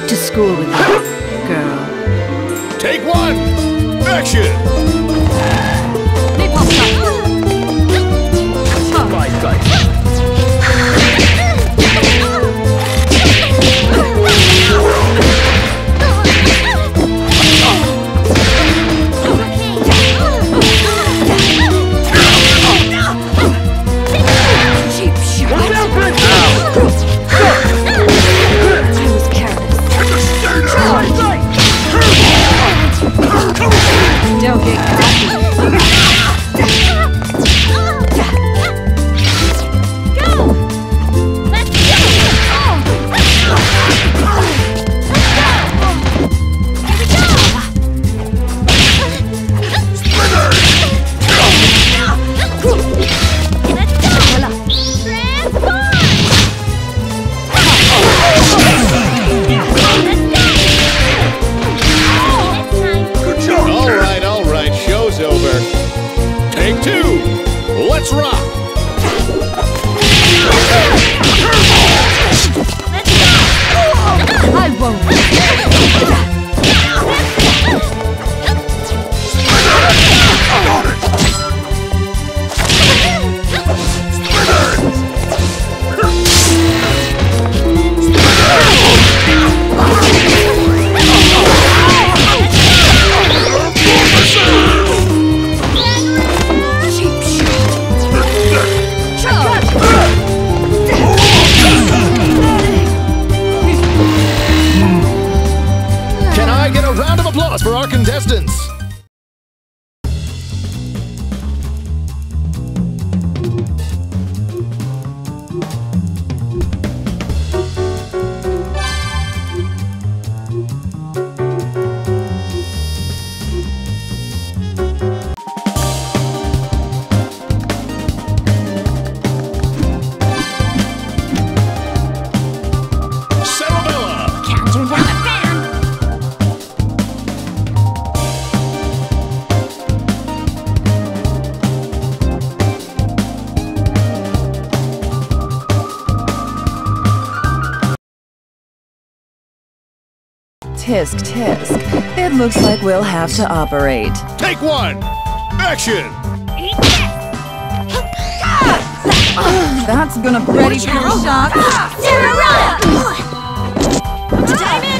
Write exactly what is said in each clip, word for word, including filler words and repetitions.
Back to school with you, girl. Take one! Action! Right, right. Don't get cocky. Go! Let's go! Take two! Let's rock! I won't. For our contestants. Tisk, tisk. It looks like we'll have to operate. Take one! Action! That's gonna be ready for a shock. Diamond!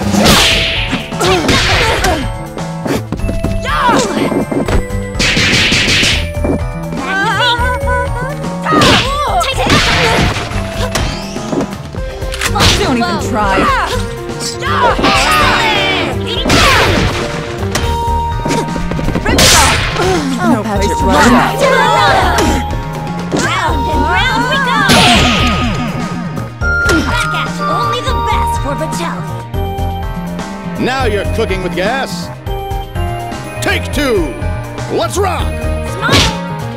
Don't even try. I'll patch it right up. Round and round we go! Back at only the best for Vitaly. Now you're cooking with gas. Take two! Let's rock! Smile!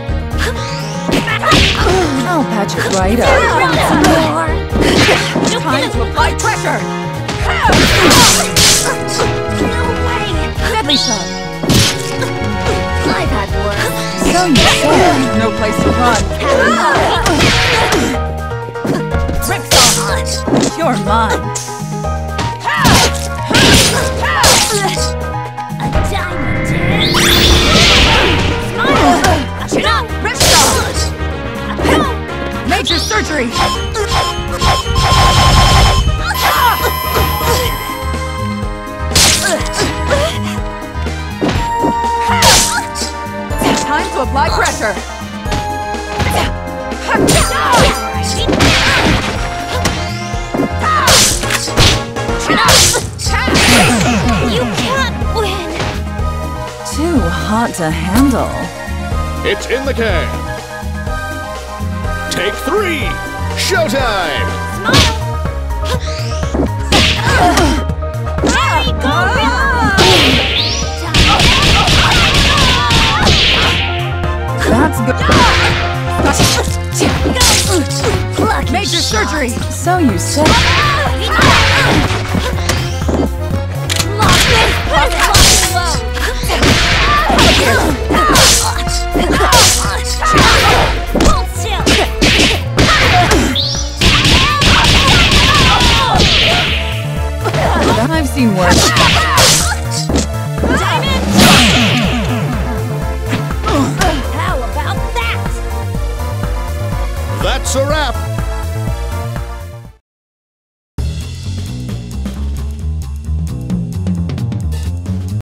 I'll patch it right up. Some more! Time to apply pressure! No way! Deadly shot! I've had worse. So you said. No place to run. Ripsaw! You're mine. A diamond dance! Smile! Shut up! Ripsaw! Major surgery! Time to apply pressure. You can't win! Too hot to handle. It's in the can. Take three! Showtime! Smile! Ready, go, That's good. Lucky Major shot. surgery. So you said. Lock this! Put it low! Hold still! I've Teamwork.